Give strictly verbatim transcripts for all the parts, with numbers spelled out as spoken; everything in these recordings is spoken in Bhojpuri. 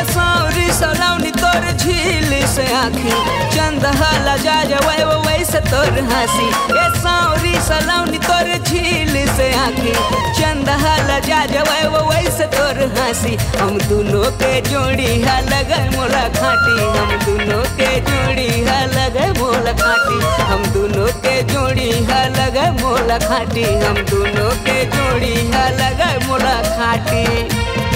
सौरी सलाउनी तोर झील से आँखी चंद हला जा जाए वो वैसे तोर हंसी। ए सौरी सलाउनी तोर झील से आँखी चंद हला जा जाए वो वैसे तोर हंसी। हम दोनों के जोड़ी है लगे मोला खाटी, हम दोनों के जोड़ी है लगे मोला खाटी, हम दोनों के जोड़ी है लगे मोला खाटी, हम दोनों के जोड़ी है लगे मोला खाटी।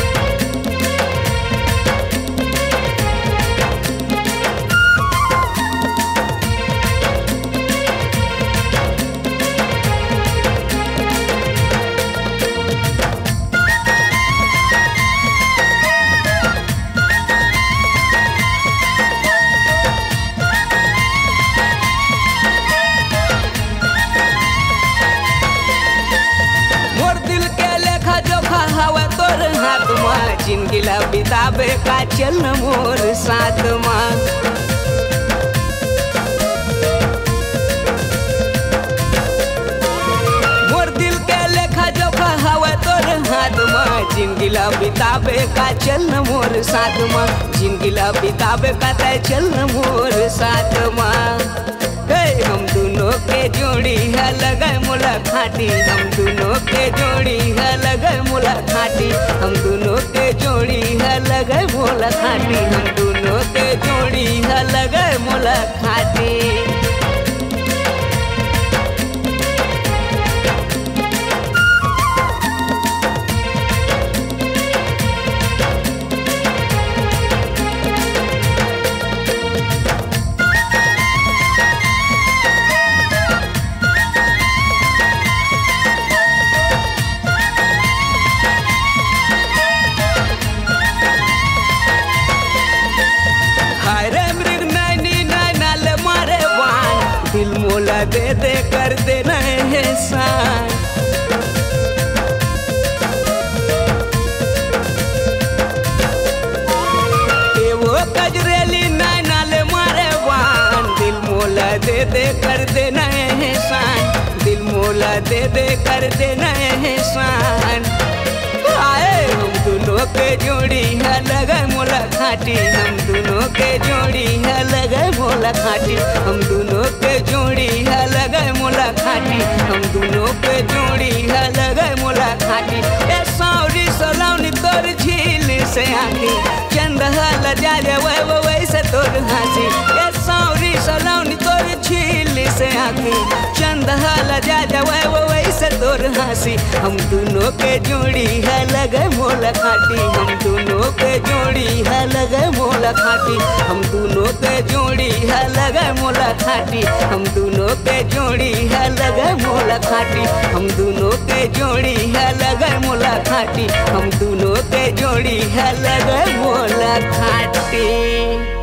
जिनगिला बिताबे का चल मोर साथ माँ, मोर दिल के लेखा जोखा हवा तोर हाथ माँ। जिनगिला बिताबे का चल मोर साथ माँ, जिनगिला बिताबे का तय चल मोर साथ माँ। हम दोनों के जोड़ी है लगे मोला खाटी, हम दोनों के जोड़ी है लगे मोला खाटी, हम दोनों के जोड़ी है लगे मोला खाटी, हम दोनों के जोड़ी है लगे मोला खाटी। दिल मोला दे दे कर देना है सान, ए वो कजरेली नैना ले मारे वान। दिल मोला दे दे कर देना है सान, दिल मोला दे दे कर देना है सान। आए हम दोनों के जोड़ी है लगे मोला खाटी, हम दोनों के जोड़ी है लगे मोला खाटी, हम दोनों के जोड़ी है लगे मोला खाटी, हम दोनों के जोड़ी है लगे मोला खाटी। ए सौरी सलाउनी तोर झील से आँखी चंद हला जा जाए वो वैसे तोर हंसी। ए सौरी सलाउनी तोर झील से आँखी चंद हला जा जाए वो वैसे तोर हंसी। हम दोनों के जोड़ी है लगे मोला खाटी, हम दोनों के जोड़ी है लगे मोला खाटी, हम दोनों के जोड़ी है लगे मोला खाटी, हम दोनों के जोड़ी है लगे मोला खाटी, हम दोनों के जोड़ी है लगे मोला खाटी, हम दोनों के जोड़ी है लगे मोला खाटी।